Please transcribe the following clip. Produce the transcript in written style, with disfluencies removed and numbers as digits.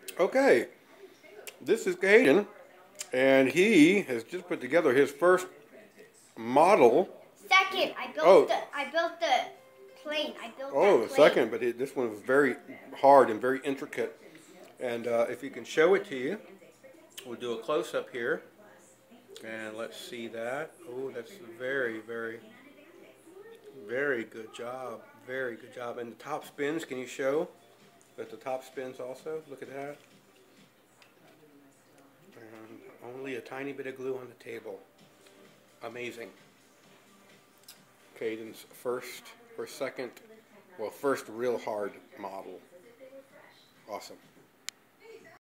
Okay, this is Caden, and he has just put together his first model. Second, Oh, I built the plane. I built oh, that the plane. second, but this one was very hard and very intricate. And if you can show it to you, we'll do a close up here, and let's see that. Oh, that's very, very, very good job. Very good job. And the top spins, can you show that the top spins also? Look at that. And only a tiny bit of glue on the table. Amazing. Caden's first or second, well, first real hard model. Awesome.